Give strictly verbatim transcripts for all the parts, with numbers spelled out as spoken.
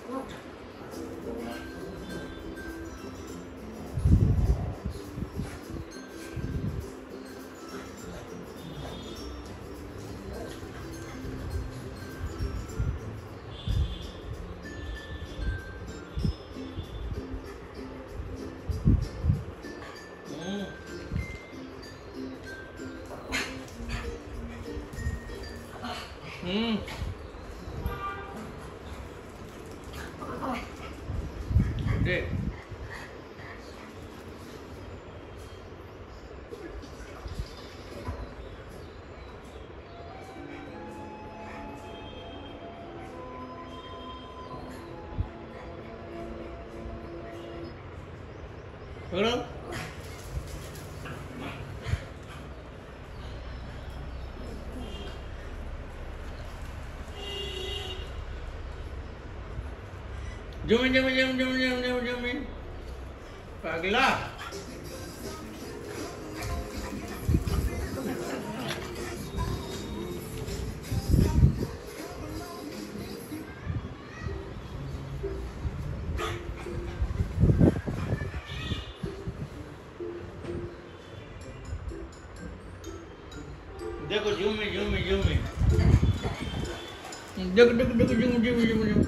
Hmm. Dek. Hello? Jom in, jom in, jom in, jom in, jom in, jom in. Pagla. देखो zoom में zoom में zoom में देखो देखो देखो zoom zoom zoom zoom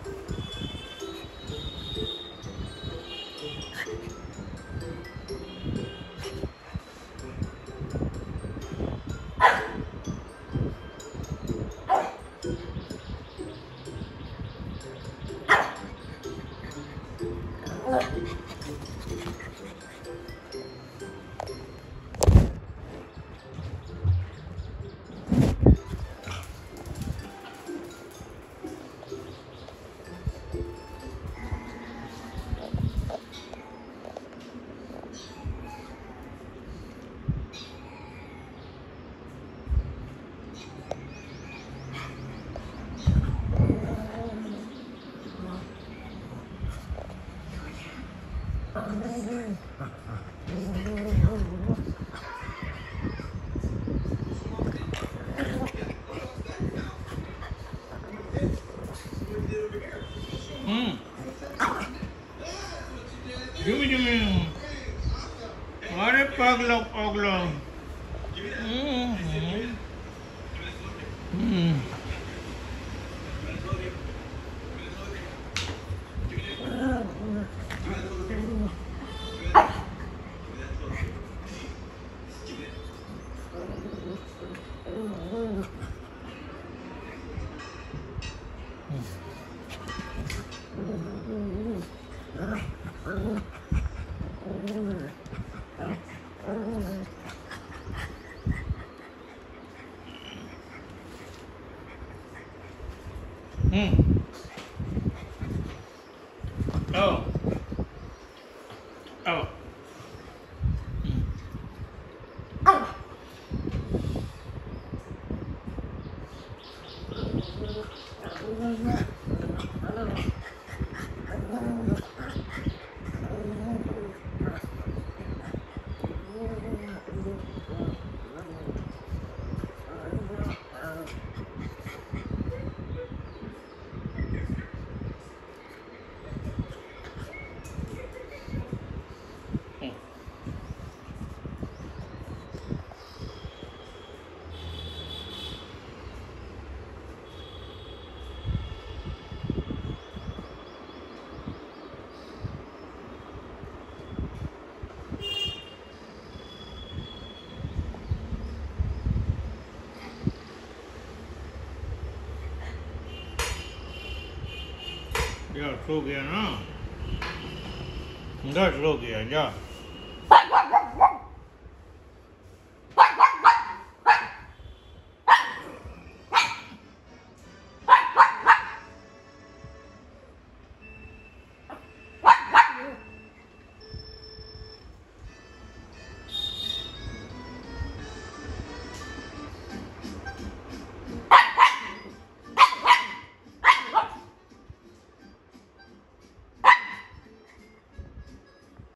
Hmm. Jumi jumi. Are paglo paglo. Hmm. Hmm. Hmm. Oh. Oh. यार सो गया ना, दस हो गया जा।